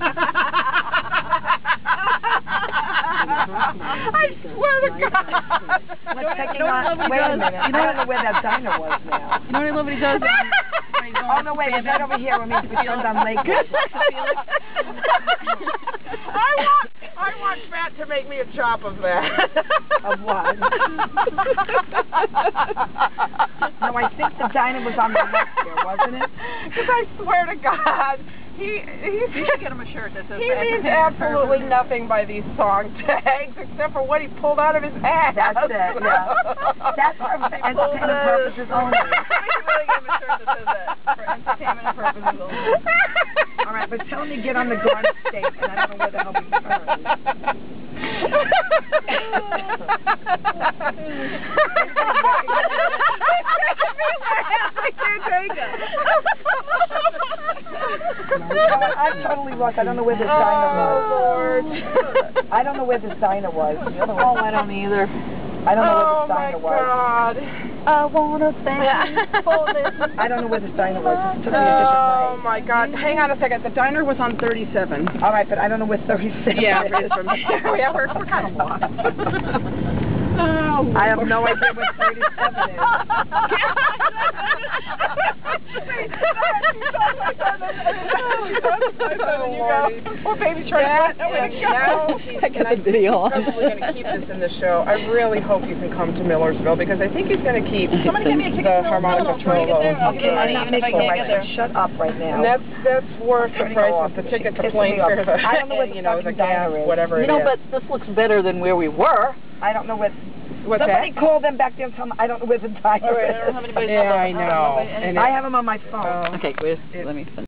I swear to God. Wait a minute. I don't know where that diner was now. You know what nobody does? Oh, no, wait. It's right over here when we turned on Lakewood. I want Matt to make me a chop of that. Of what? No, I think the diner was on the left here, wasn't it? Because I swear to God, we should get him a shirt that says he means absolutely nothing by these song tags except for what he pulled out of his ass. That's it, yeah. That's for entertainment purposes only. We should really get him a shirt that says that, for entertainment purposes only. All right, but tell him to get on the Garden State, and I don't know where the hell he turned. I'm totally lost. I don't know where this diner was. Lord. I don't know where this diner was. Oh, I don't either. I don't know where this diner was. God. I wanna thank you for this. I don't know where this diner was. It took me a Oh different way. my God. Hang on a second. The diner was on 37. All right, but I don't know where 37 Yeah, is. from here. Yeah, we're kind of lost. Oh, I have no idea what 37 is. Oh, baby, try to Get the video on. Probably going to keep this in the show. I really hope you can come to Millersville because I think he's going to keep the harmonic control. Okay, I'm not making it right there. Shut up right now. And that's worth the price of the ticket, the plane fare, I don't know where the the gas, whatever it is. You know, but this looks better than where we were. I don't know what. What's Somebody that? call them back there and tell them I don't know where the diner is. I don't have anybody's Yeah, number. I know. And I have them on my phone. Okay, wait, let me finish.